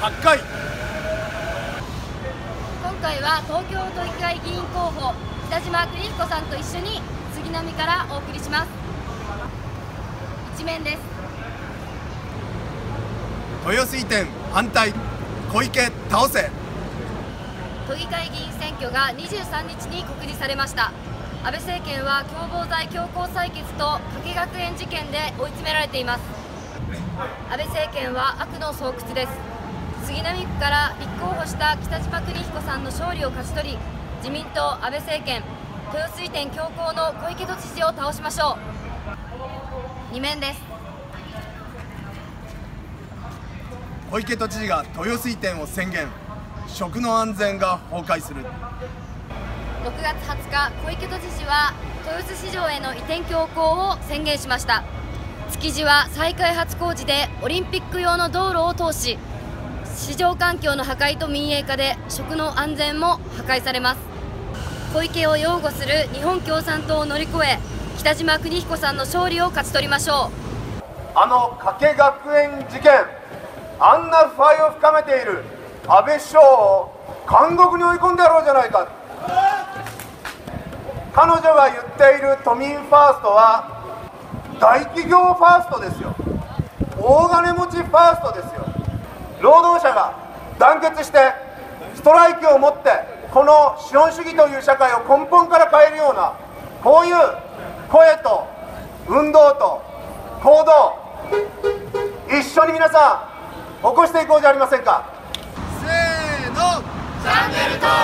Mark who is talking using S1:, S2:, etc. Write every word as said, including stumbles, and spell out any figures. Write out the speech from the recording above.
S1: はちかい。
S2: 今回は東京都議会議員候補北島邦彦さんと一緒に杉並からお送りします。一面です。
S1: 豊洲移転反対、小池倒せ。
S2: 都議会議員選挙がにじゅうさんにちに告示されました。安倍政権は共謀罪強行採決と加計学園事件で追い詰められています。安倍政権は悪の巣窟です。杉並区から立候補した北島邦彦さんの勝利を勝ち取り、自民党安倍政権豊洲移転強行の小池都知事を倒しましょう。に面です。
S1: 小池都知事が豊洲移転を宣言、食の安全が崩壊する。
S2: ろくがつはつか、小池都知事は豊洲市場への移転強行を宣言しました。築地は再開発工事でオリンピック用の道路を通し、市場環境の破壊と民営化で食の安全も破壊されます。小池を擁護する日本共産党を乗り越え、北島邦彦さんの勝利を勝ち取りましょう。
S1: あの加計学園事件、あんな腐敗を深めている安倍首相を監獄に追い込んでやろうじゃないか。彼女が言っている都民ファーストは大企業ファーストですよ。大金持ちファーストですよ。労働者が団結してストライキをもってこの資本主義という社会を根本から変えるような、こういう声と運動と行動、一緒に皆さん起こしていこうじゃありませんか。せーの、チャンネル登録